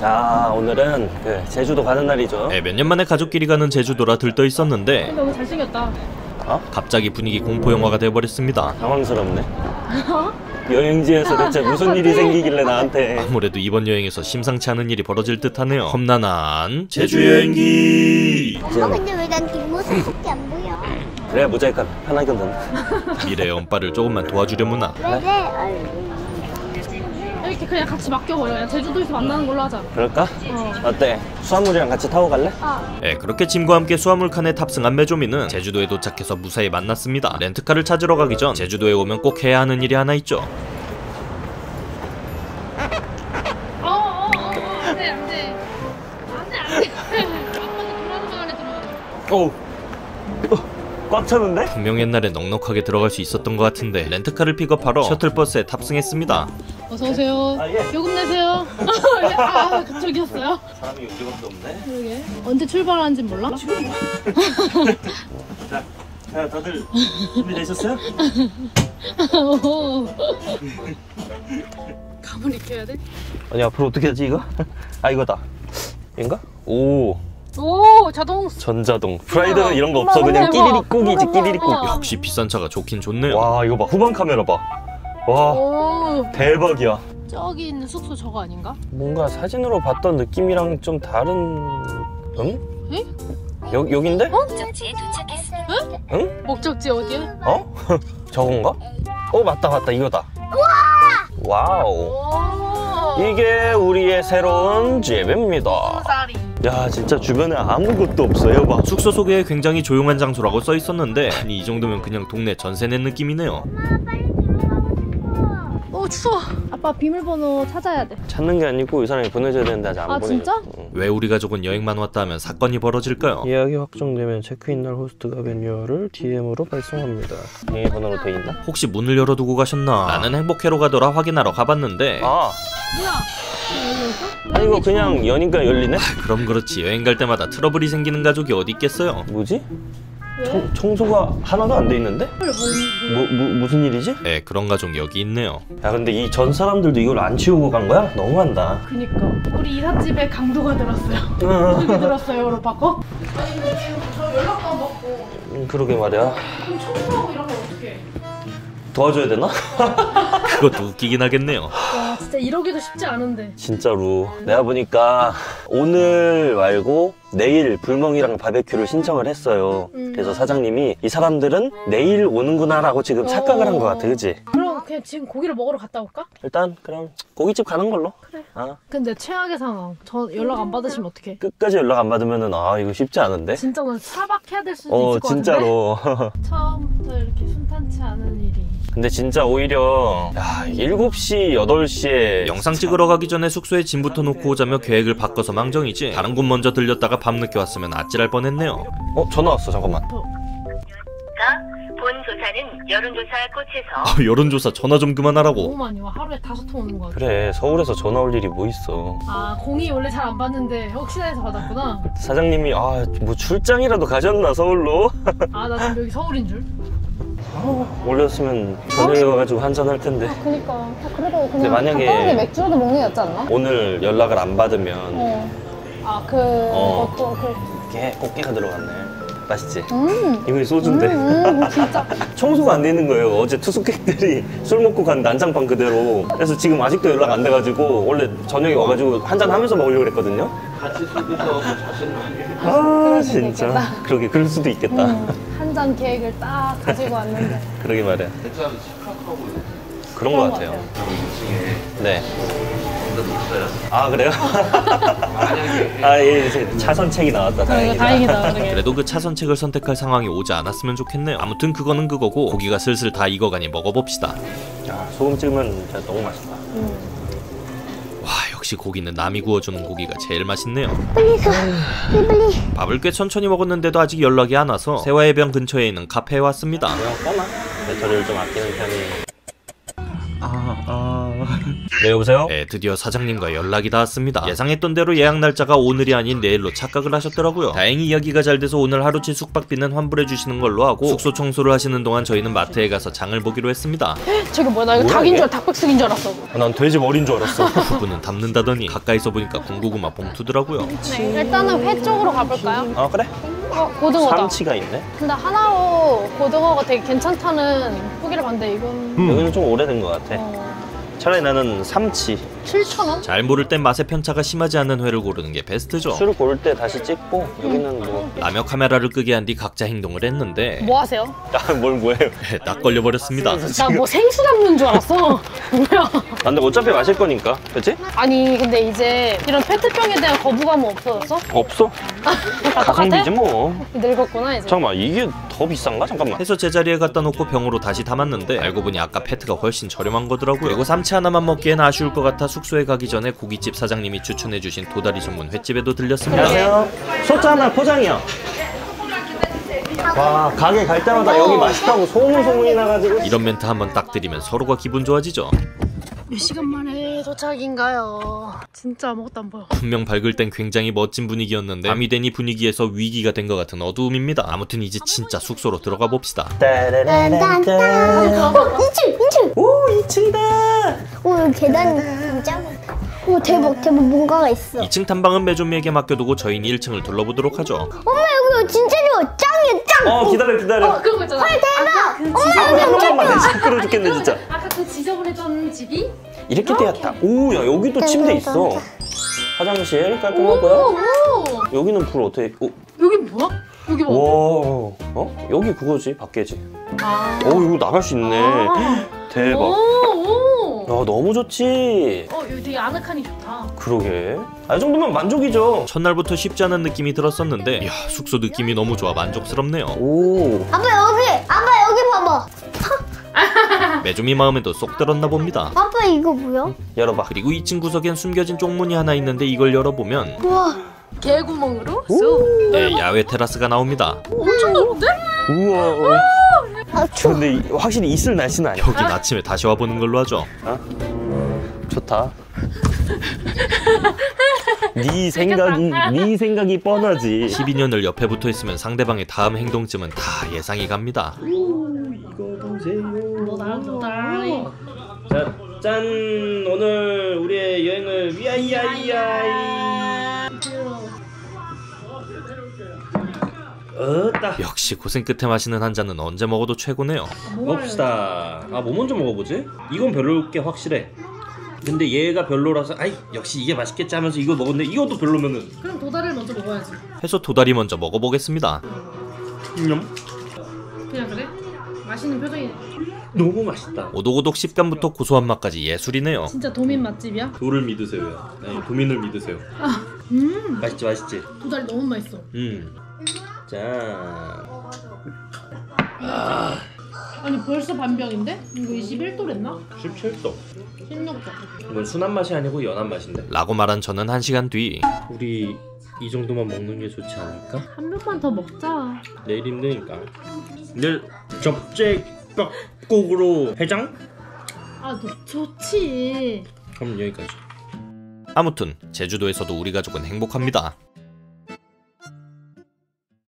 자, 오늘은 제주도 가는 날이죠. 몇 년 만에 가족끼리 가는 제주도라 들떠 있었는데 너무 잘생겼다. 갑자기 분위기 공포 영화가 돼버렸습니다. 당황스럽네. 여행지에서 대체 무슨 일이 생기길래 나한테. 아무래도 이번 여행에서 심상치 않은 일이 벌어질 듯하네요. 험난한 제주 여행기. 엄마 근데 왜 난 뒷모습밖에 안 보여? 그래, 모자이크 편하거든. 미래의 엄빠를 조금만 도와주려무나. 이렇게 그냥 같이 맡겨버려. 그냥 제주도에서 만나는 걸로 하자. 그럴까? 어때? 수화물이랑 같이 타고 갈래? 그렇게 짐과 함께 수화물 칸에 탑승한 메조미는 제주도에 도착해서 무사히 만났습니다. 렌트카를 찾으러 가기 전 제주도에 오면 꼭 해야 하는 일이 하나 있죠. 안돼 안돼 안돼. 아빠는 돌아가는 안에 들어가. 꽉 차는데? 분명 옛날에 넉넉하게 들어갈 수 있었던 것 같은데 렌트카를 픽업하러 셔틀버스에 탑승했습니다. 어서오세요. 예. 요금 내세요. 그쪽이었어요? 사람이 우리밖에 없네. 그러게. 언제 출발하는지 몰라? 자, 다들 준비되셨어요? 가만히 있어야 돼? 아니, 앞으로 어떻게 하지 이거? 이거다. 인가? 오, 자동. 전자동. 프라이드는 이런 거 없어. 그냥 끼리릭 꼭이지, 끼리릭 꼭. 역시 비싼 차가 좋긴 좋네요. 와, 이거 봐. 후방 카메라 봐. 와, 대박이야. 저기 있는 숙소 저거 아닌가? 뭔가 사진으로 봤던 느낌이랑 좀 다른. 응? 에? 여긴데? 목적지에 도착했습니다. 응? 목적지 어디야? 저건가? 맞다, 이거다. 와우. 이게 우리의 새로운 집입니다. 야, 진짜 주변에 아무것도 없어요. 봐. 숙소 소개에 굉장히 조용한 장소라고 써 있었는데 아니, 이 정도면 그냥 동네 전세 낸 느낌이네요. 추워. 아빠 비밀번호 찾아야 돼. 찾는 게 아니고 이 사람이 보내줘야 되는데 아직 안 보내. 진짜? 왜 우리 가족은 여행만 왔다 하면 사건이 벌어질까요? 예약이 확정되면 체크인 날 호스트가 매뉴얼을 DM으로 발송합니다. 비밀번호로 돼 있나? 혹시 문을 열어두고 가셨나? 나는 행복해로 가더라 확인하러 가봤는데 뭐야? 아니, 이거 그냥 여니까 열리네? 그럼 그렇지. 여행 갈 때마다 트러블이 생기는 가족이 어디 있겠어요? 뭐지? 왜? 청소가 하나도 안 돼 있는데? 무슨 일이지? 그런 가족 여기 있네요. 야, 근데 이 전 사람들도 이걸 안 치우고 간 거야? 너무한다. 그니까 우리 이삿집에 강도가 들었어요. 누구 들었어요? 바꿔? 아니 근데 지금 저 연락도 안 받고. 그러게 말이야. 그럼 청소하고 이런 건 어떡해? 도와줘야 되나? 그것도 웃기긴 하겠네요. 와 진짜 이러기도 쉽지 않은데. 진짜로 내가 보니까 오늘 말고 내일 불멍이랑 바베큐를 신청을 했어요. 그래서 사장님이 이 사람들은 내일 오는구나 라고 지금 착각을 한 것 같아. 그치? 그럼 그냥 지금 고기를 먹으러 갔다 올까? 일단 그럼 고깃집 가는 걸로. 그래. 아, 근데 최악의 상황. 저 연락 안 받으시면 어떡해? 끝까지 연락 안 받으면은 이거 쉽지 않은데? 진짜 오늘 차박해야 될 수도 있을 것 같은데? 진짜로. 처음부터 이렇게 순탄치 않은 일이. 근데 진짜 오히려 7시, 8시에 영상 찍으러 가기 전에 숙소에 짐부터 놓고 오자며 계획을 바꿔서 망정이지 다른 곳 먼저 들렸다가 밤늦게 왔으면 아찔할 뻔했네요. 전화 왔어. 잠깐만. 본 조사는 여론조사 꽃에서 여론조사 전화 좀 그만하라고. 너무 많이 와. 하루에 5통 오는 거 같아. 그래, 서울에서 전화 올 일이 뭐 있어. 공이 원래 잘 안 받는데 혹시나 해서 받았구나. 사장님이 뭐 출장이라도 가셨나 서울로? 나 지금 여기 서울인 줄. 올렸으면 저녁에 와가지고 한잔 할 텐데. 그니까 그래도 근데 그냥 만약에 가까운데 맥주라도 먹는 게 낫지 않나? 오늘 연락을 안 받으면 그것도 꽃게가 들어갔네. 맛있지? 이거 소주인데. 진짜 청소가 안 되는 거예요. 어제 투숙객들이 술 먹고 간 난장판 그대로. 그래서 지금 아직도 연락 안 돼가지고 원래 저녁에 와가지고 한잔 하면서 먹으려고 그랬거든요. 같이 술 드셔서 자시는 진짜. 그러게, 그럴 수도 있겠다. 한 잔 계획을 딱 가지고 왔는데 그러게 말이야. 그런 거 같아요. 네. 그래요? 이제 차선책이 나왔다. 다행이다. 그래도 그 차선책을 선택할 상황이 오지 않았으면 좋겠네요. 아무튼 그거는 그거고 고기가 슬슬 다 익어가니 먹어봅시다. 소금 찍으면 진짜 너무 맛있다. 와, 역시 고기는 남이 구워주는 고기가 제일 맛있네요. 밥을 꽤 천천히 먹었는데도 아직 연락이 안 와서 세화해변 근처에 있는 카페에 왔습니다. 그냥 꺼나? 배터리를 좀 아끼는 편이. 네, 여보세요? 네, 드디어 사장님과 연락이 닿았습니다. 예상했던 대로 예약 날짜가 오늘이 아닌 내일로 착각을 하셨더라고요. 다행히 이야기가 잘 돼서 오늘 하루치 숙박비는 환불해 주시는 걸로 하고 숙소 청소를 하시는 동안 저희는 마트에 가서 장을 보기로 했습니다. 저게 뭐야? 나 이거 뭐야, 닭인 이게? 줄 닭백숙인 줄 알았어. 난 돼지 머리인 줄 알았어. 부부는 담는다더니 가까이서 보니까 군고구마 봉투더라고요. 네, 일단은 회 쪽으로 가볼까요? 아, 그래? 고등어다. 삼치가 있네. 근데 하나로 고등어가 되게 괜찮다는 후기를 봤는데 이건 여기는 좀 오래된 것 같아. 차라리 나는 삼치. 7,000원? 잘 모를 땐 맛의 편차가 심하지 않는 회를 고르는 게 베스트죠. 술을 고를 때 다시 찍고 여기는 뭐. 라며 카메라를 끄게 한 뒤 각자 행동을 했는데 뭐 하세요? 아, 뭘 뭐예요? 딱 걸려버렸습니다. 나 뭐 생수 담는 줄 알았어. 뭐야? 근데 어차피 마실 거니까, 그렇지? 아니 근데 이제 이런 페트병에 대한 거부감은 없어졌어? 없어. 가성비지 뭐. 늙었구나 이제. 잠깐만, 이게 더 비싼가? 잠깐만. 해서 제자리에 갖다 놓고 병으로 다시 담았는데 알고 보니 아까 페트가 훨씬 저렴한 거더라고요. 그리고 삼치 하나만 먹기엔 아쉬울 것 같아 숙소에 가기 전에 고깃집 사장님이 추천해주신 도다리 전문 횟집에도 들렸습니다. 안녕하세요. 소자 하나 포장이요. 와, 가게 갈 때마다 여기 맛있다고 소문이 나가지고. 이런 멘트 한번 딱 드리면 서로가 기분 좋아지죠. 몇 시간 만에 도착인가요? 진짜 아무것도 안 보여. 분명 밝을 땐 굉장히 멋진 분위기였는데 밤이 되니 분위기에서 위기가 된 것 같은 어두움입니다. 아무튼 이제 진짜 숙소로 들어가 봅시다. 인층! 오, 2층이다. 오, 여기 계단 진짜 많다. 오, 대박, 뭔가가 있어. 2층 탐방은 매조미에게 맡겨두고 저희는 1층을 둘러보도록 하죠. 엄마, 여기 진짜 좋아. 짱이야, 짱! 기다려. 그런 거 있잖아. 대박! 한 번만 내 시끄러 죽겠네, 진짜. 아까 그 지저분했던 집이? 이렇게 되었다. 오, 야, 여기도 침대 있어. 화장실 깔끔하고요. 오! 여기는 불 어떻게? 오, 여기 뭐야? 여기 와, 뭐? 여기 그거지, 밖에지. 아. 오, 이거 나갈 수 있네. 대박. 오! 야, 너무 좋지. 여기 되게 아늑하니 좋다. 그러게. 이 정도면 만족이죠. 첫날부터 쉽지 않은 느낌이 들었었는데 이야, 숙소 느낌이 너무 좋아 만족스럽네요. 오. 아빠, 여기 봐봐. 매조미 마음에도 쏙 들었나 봅니다. 아빠, 이거 뭐야? 열어봐. 그리고 2층 구석엔 숨겨진 쪽문이 하나 있는데 이걸 열어보면 우와. 개구멍으로? 네, 야외 테라스가 나옵니다. 엄청 넓은데? 우와. 아, 근데 확실히 있을 날씨는 아니야. 여긴 아침에 다시 와보는 걸로 하죠. 좋다. 네 생각이 뻔하지. 12년을 옆에 붙어있으면 상대방의 다음 행동쯤은 다 예상이 갑니다. 이거 보세요. 노다리. 자, 짠. 오늘 우리의 여행을 위하이야이야이. 딱 역시 고생 끝에 마시는 한 잔은 언제 먹어도 최고네요. 먹읍시다. 뭐 먼저 먹어보지? 이건 별로일 게 확실해. 근데 얘가 별로라서 아이 역시 이게 맛있겠지 하면서 이거 먹었는데 이것도 별로면은 그럼 도다리를 먼저 먹어야지. 해서 도다리 먼저 먹어보겠습니다. 그냥 그래? 맛있는 표정이네. 너무 맛있다. 오독오독 식감부터 고소한 맛까지 예술이네요. 진짜 도민 맛집이야? 도를 믿으세요. 아니 도민을 믿으세요. 맛있지. 도다리 너무 맛있어. 자. 아니 벌써 반병인데? 이거 21도랬나? 17도. 16도. 이건 순한 맛이 아니고 연한 맛인데. 라고 말한 저는 1시간 뒤 우리 이 정도만 먹는 게 좋지 않을까? 한 병만 더 먹자. 내일 힘드니까. 내일 접재떡국으로 해장? 좋지. 그럼 여기까지. 아무튼 제주도에서도 우리 가족은 행복합니다.